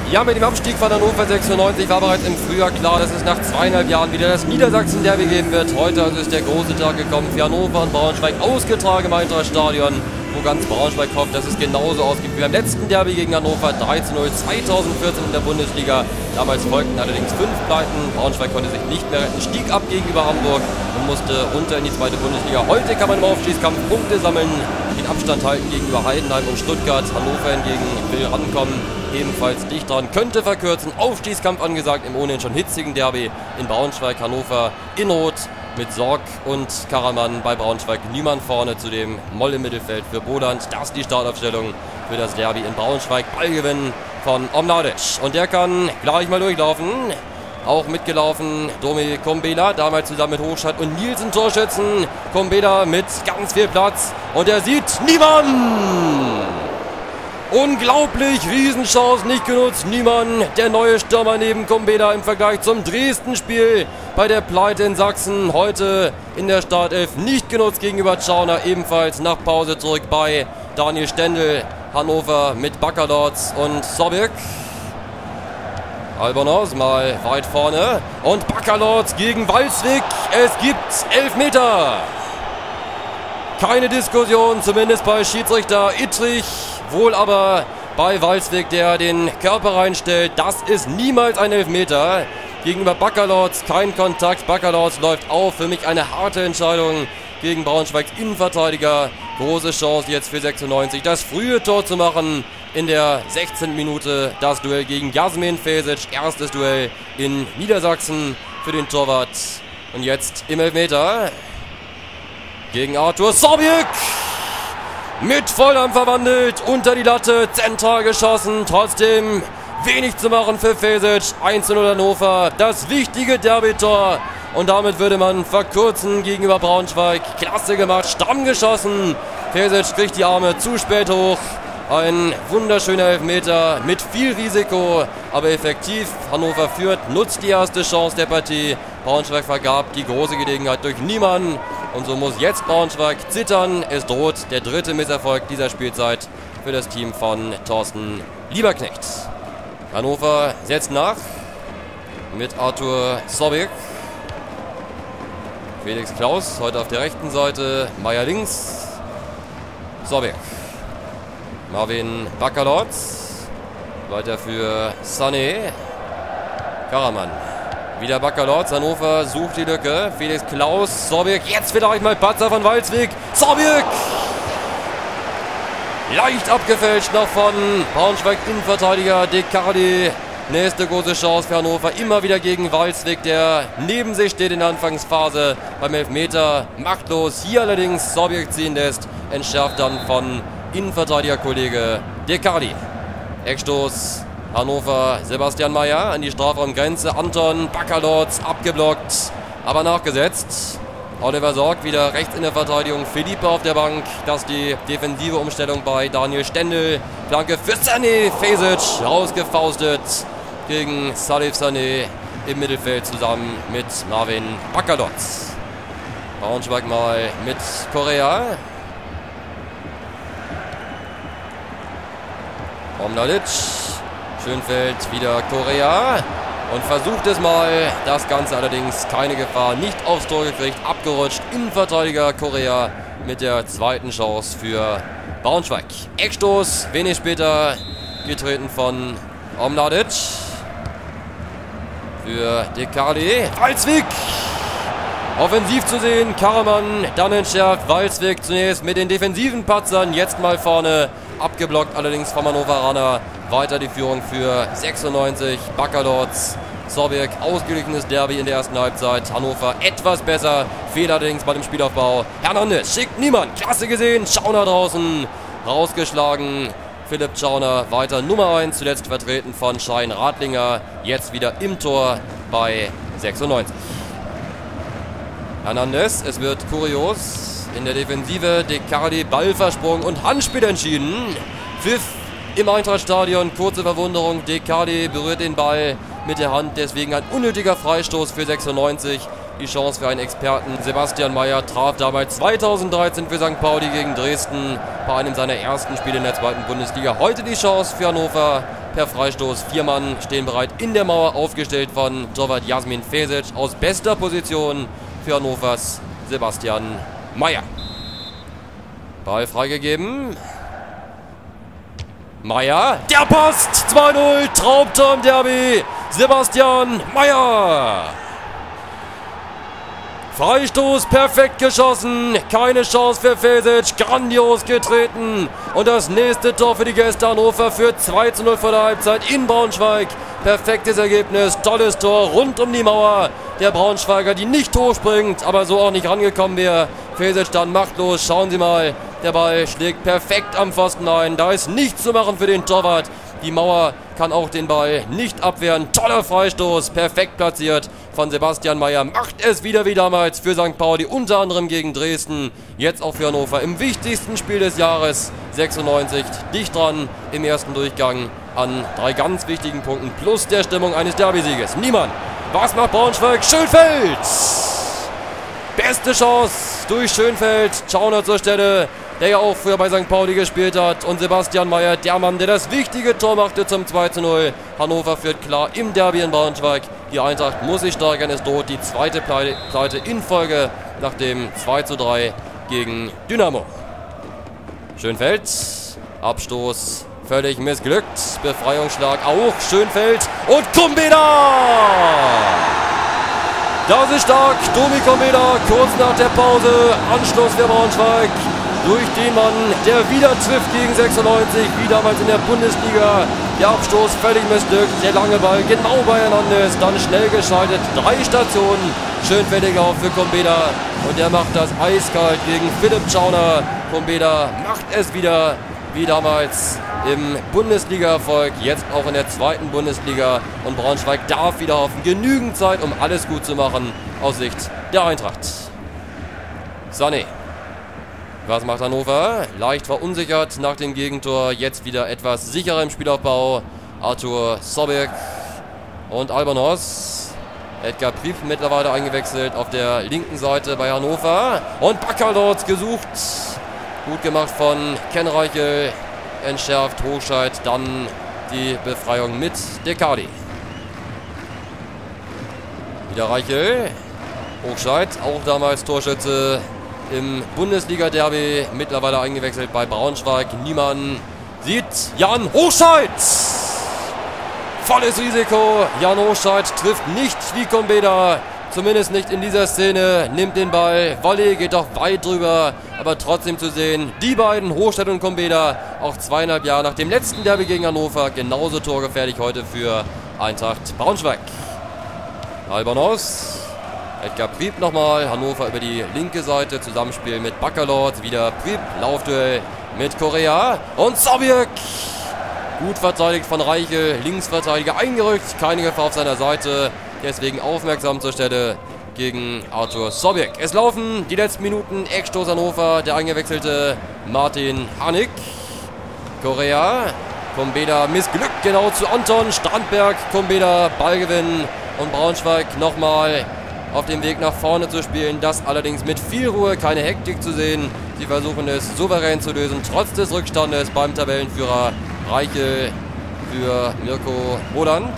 Ja, mit dem Abstieg von Hannover 96 war bereits im Frühjahr klar, dass es nach 2,5 Jahren wieder das Niedersachsen-Derby geben wird. Heute also ist der große Tag gekommen für Hannover und Braunschweig, ausgetragen im Eintracht-Stadion, wo ganz Braunschweig hofft, dass es genauso ausgeht wie beim letzten Derby gegen Hannover 3:0 2014 in der Bundesliga. Damals folgten allerdings 5 Pleiten. Braunschweig konnte sich nicht mehr retten, stieg ab gegenüber Hamburg und musste runter in die 2. Bundesliga. Heute kann man im Aufstiegskampf Punkte sammeln, den Abstand halten gegenüber Heidenheim und Stuttgart. Hannover hingegen will rankommen, ebenfalls dicht dran, könnte verkürzen. Aufstiegskampf angesagt im ohnehin schon hitzigen Derby in Braunschweig. Hannover in Rot mit Sorg und Karaman bei Braunschweig. Niemand vorne, zu dem Moll im Mittelfeld für Boland. Das ist die Startaufstellung für das Derby in Braunschweig. Ballgewinn von Omladic. Und der kann gleich mal durchlaufen. Auch mitgelaufen Domi Kombela, damals zusammen mit Hochstadt und Nielsen Torschützen. Kombela mit ganz viel Platz. Und er sieht Niemann! Unglaublich, Riesenchance, nicht genutzt. Niemann, der neue Stürmer neben Kombela im Vergleich zum Dresden-Spiel bei der Pleite in Sachsen. Heute in der Startelf nicht genutzt gegenüber Tschauner, ebenfalls nach Pause zurück bei Daniel Stendel. Hannover mit Baccalords und Sobek. Albonos mal weit vorne und Baccalords gegen Walswig. Es gibt Elfmeter. Keine Diskussion, zumindest bei Schiedsrichter Ittrich. Wohl aber bei Walswig, der den Körper reinstellt. Das ist niemals ein Elfmeter. Gegenüber Baccalords kein Kontakt. Baccalords läuft auf. Für mich eine harte Entscheidung gegen Braunschweigs Innenverteidiger. Große Chance jetzt für 96, das frühe Tor zu machen. In der 16. Minute das Duell gegen Jasmin Fesic. Erstes Duell in Niedersachsen für den Torwart. Und jetzt im Elfmeter gegen Arthur Sobek. Mit Volldampf verwandelt, unter die Latte, zentral geschossen. Trotzdem wenig zu machen für Fesic. 1:0 Hannover, das wichtige Derby-Tor. Und damit würde man verkürzen gegenüber Braunschweig. Klasse gemacht, stramm geschossen. Fesic kriegt die Arme zu spät hoch. Ein wunderschöner Elfmeter mit viel Risiko, aber effektiv. Hannover führt, nutzt die erste Chance der Partie. Braunschweig vergab die große Gelegenheit durch Niemann. Und so muss jetzt Braunschweig zittern. Es droht der 3. Misserfolg dieser Spielzeit für das Team von Thorsten Lieberknecht. Hannover setzt nach mit Arthur Sobek. Felix Klaus heute auf der rechten Seite, Meier links. Sobek. Marvin Baccalords. Weiter für Sané. Karaman. Wieder Baccalords. Hannover sucht die Lücke. Felix Klaus. Sobek. Jetzt vielleicht mal Patzer von Walswig. Sobek! Leicht abgefälscht noch von Braunschweig Innenverteidiger Decardi. Nächste große Chance für Hannover. Immer wieder gegen Walswig, der neben sich steht in der Anfangsphase beim Elfmeter. Machtlos. Hier allerdings Sobek ziehen lässt. Entschärft dann von Innenverteidigerkollege Decardi. Eckstoß Hannover, Sebastian Meier an die Strafraumgrenze. Anton Baccalords abgeblockt, aber nachgesetzt. Oliver Sorg wieder rechts in der Verteidigung. Philippe auf der Bank. Das ist die defensive Umstellung bei Daniel Stendel. Flanke für Sané. Fesic rausgefaustet gegen Salif Sané im Mittelfeld zusammen mit Marvin Baccalords. Braunschweig mal mit Correa. Omladic, Schönfeld, wieder Correa und versucht es mal. Das Ganze allerdings keine Gefahr, nicht aufs Tor gekriegt, abgerutscht. Innenverteidiger Correa mit der zweiten Chance für Braunschweig. Eckstoß, wenig später getreten von Omladic. Für Decardi, Walswig. Offensiv zu sehen, Karaman, dann entschärft. Walswig zunächst mit den defensiven Patzern, jetzt mal vorne. Abgeblockt allerdings vom Hannoveraner. Weiter die Führung für 96. Baccalords, Sobek, ausgeglichenes Derby in der ersten Halbzeit. Hannover etwas besser. Fehler allerdings bei dem Spielaufbau. Hernandez schickt niemand. Klasse gesehen. Tschauner draußen. Rausgeschlagen. Philipp Tschauner weiter Nummer 1. Zuletzt vertreten von Schein Radlinger. Jetzt wieder im Tor bei 96. Hernandez, es wird kurios. In der Defensive Decardi, Ballversprung und Handspiel entschieden. Pfiff im Eintrachtstadion, kurze Verwunderung. Decardi berührt den Ball mit der Hand, deswegen ein unnötiger Freistoß für 96. Die Chance für einen Experten. Sebastian Meier traf damals 2013 für St. Pauli gegen Dresden bei einem seiner ersten Spiele in der 2. Bundesliga. Heute die Chance für Hannover per Freistoß. 4 Mann stehen bereit in der Mauer, aufgestellt von Torwart Jasmin Fesic aus bester Position für Hannovers Sebastian Meyer. Ball freigegeben. Meyer, der passt! 2-0, Traumtor im Derby. Sebastian Meyer. Freistoß perfekt geschossen, keine Chance für Fesic, grandios getreten. Und das nächste Tor für die Gäste Hannover für 2-0 vor der Halbzeit in Braunschweig. Perfektes Ergebnis, tolles Tor rund um die Mauer. Der Braunschweiger, die nicht hochspringt, aber so auch nicht rangekommen wäre. Fesic dann machtlos, schauen Sie mal, der Ball schlägt perfekt am Pfosten ein. Da ist nichts zu machen für den Torwart. Die Mauer kann auch den Ball nicht abwehren. Toller Freistoß, perfekt platziert von Sebastian Meyer. Macht es wieder wie damals für St. Pauli, unter anderem gegen Dresden. Jetzt auch für Hannover im wichtigsten Spiel des Jahres. 96, dicht dran im ersten Durchgang an 3 ganz wichtigen Punkten. Plus der Stimmung eines Derbysieges. Niemand. Was macht Braunschweig? Schönfeld! Beste Chance durch Schönfeld. Schauner zur Stelle, der ja auch früher bei St. Pauli gespielt hat. Und Sebastian Meyer, der Mann, der das wichtige Tor machte zum 2-0. Hannover führt klar im Derby in Braunschweig. Die Eintracht muss sich steigern. Es droht die zweite Pleite in Folge nach dem 2-3 gegen Dynamo. Schönfeld, Abstoß völlig missglückt. Befreiungsschlag auch Schönfeld und Kumbeda! Das ist stark. Domi Kumbeda kurz nach der Pause. Anschluss für Braunschweig durch den Mann, der wieder trifft gegen 96, wie damals in der Bundesliga. Der Abstoß völlig missglückt. Der lange Ball genau bei Hernandez. Dann schnell geschaltet. 3 Stationen. Schönfällig auf für Kumbeda. Und der macht das eiskalt gegen Philipp Schauner. Kumbeda macht es wieder wie damals im Bundesliga-Erfolg, jetzt auch in der 2. Bundesliga. Und Braunschweig darf wieder hoffen. Genügend Zeit, um alles gut zu machen aus Sicht der Eintracht. Sané. Was macht Hannover? Leicht verunsichert nach dem Gegentor. Jetzt wieder etwas sicherer im Spielaufbau. Arthur Sobek und Albanos. Edgar Prieb mittlerweile eingewechselt auf der linken Seite bei Hannover. Und Baccalords gesucht. Gut gemacht von Ken Reichel. Entschärft Hochscheid. Dann die Befreiung mit Dekadi. Wieder Reichel. Hochscheid, auch damals Torschütze im Bundesliga-Derby, mittlerweile eingewechselt bei Braunschweig. Niemand sieht Jan Hochscheid. Volles Risiko. Jan Hochscheid trifft nicht wie Kumbeda. Zumindest nicht in dieser Szene. Nimmt den Ball. Volley geht doch weit drüber. Aber trotzdem zu sehen, die beiden, Hochscheid und Kumbeda, auch 2,5 Jahre nach dem letzten Derby gegen Hannover, genauso torgefährlich heute für Eintracht Braunschweig. Albanos. Edgar Prieb nochmal, Hannover über die linke Seite, Zusammenspiel mit Baccalords, wieder Prieb, Laufduell mit Correa und Sobiek. Gut verteidigt von Reichel, Linksverteidiger eingerückt, keine Gefahr auf seiner Seite, deswegen aufmerksam zur Stelle gegen Arthur Sobiek. Es laufen die letzten Minuten, Eckstoß Hannover, der eingewechselte Martin Hanik. Correa, Kumbeda missglückt genau zu Anton, Strandberg, Kumbeda, Ballgewinn und Braunschweig nochmal auf dem Weg nach vorne zu spielen. Das allerdings mit viel Ruhe, keine Hektik zu sehen. Sie versuchen es souverän zu lösen, trotz des Rückstandes beim Tabellenführer Reichel für Mirko Roland.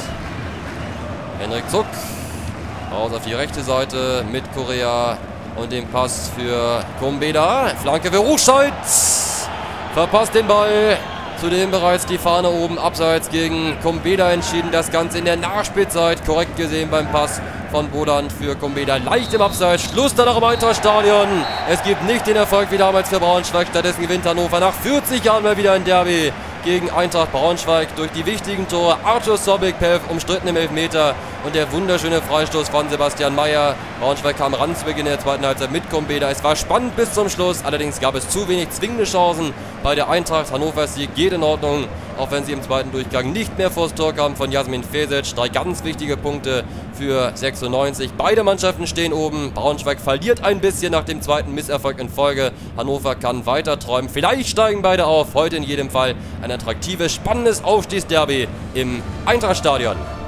Henrik Zuck raus auf die rechte Seite mit Correa und dem Pass für Kumbeda. Flanke für Hochscheid. Verpasst den Ball. Zudem bereits die Fahne oben abseits gegen Kumbeda entschieden. Das Ganze in der Nachspielzeit. Korrekt gesehen beim Pass von Boland für Kumbeda. Leicht im Abseits. Schluss dann noch im Eintrachtstadion. Es gibt nicht den Erfolg wie damals für Braunschweig. Stattdessen gewinnt Hannover nach 40 Jahren mal wieder ein Derby gegen Eintracht Braunschweig durch die wichtigen Tore. Arthur Sobek umstritten im Elfmeter und der wunderschöne Freistoß von Sebastian Meyer. Braunschweig kam ran zu Beginn der zweiten Halbzeit mit Kumbeda. Es war spannend bis zum Schluss, allerdings gab es zu wenig zwingende Chancen bei der Eintracht. Hannovers Sieg geht in Ordnung, auch wenn sie im zweiten Durchgang nicht mehr vors Tor kam von Jasmin Fesic. 3 ganz wichtige Punkte für 96. Beide Mannschaften stehen oben. Braunschweig verliert ein bisschen nach dem zweiten Misserfolg in Folge. Hannover kann weiter träumen. Vielleicht steigen beide auf. Heute in jedem Fall ein attraktives, spannendes Aufstiegsderby im Eintrachtstadion.